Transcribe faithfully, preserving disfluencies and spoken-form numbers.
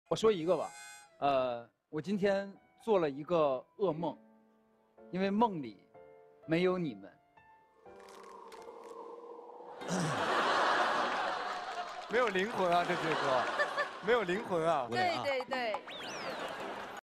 我说一个吧，呃，我今天做了一个噩梦，因为梦里没有你们。 没有灵魂啊，这句歌，没有灵魂啊。 对对对，